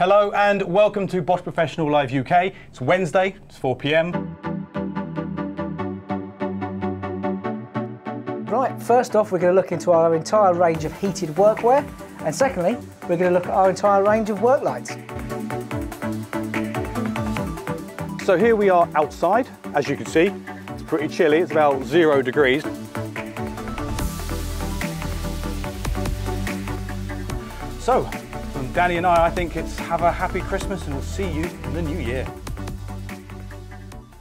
Hello and welcome to Bosch Professional Live UK. It's Wednesday, it's 4 PM. Right, first off we're going to look into our entire range of heated workwear, and secondly we're going to look at our entire range of work lights. So here we are outside, as you can see. It's pretty chilly, it's about 0 degrees. So, from Danny and I think it's have a happy Christmas and we'll see you in the new year.